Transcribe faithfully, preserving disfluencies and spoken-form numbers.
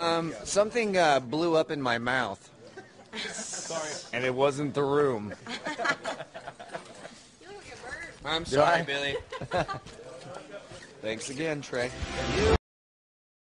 Um, something uh, blew up in my mouth. Sorry. And it wasn't the room. You look like a bird. I'm Sorry, sorry, Billy. Thanks again, Trey.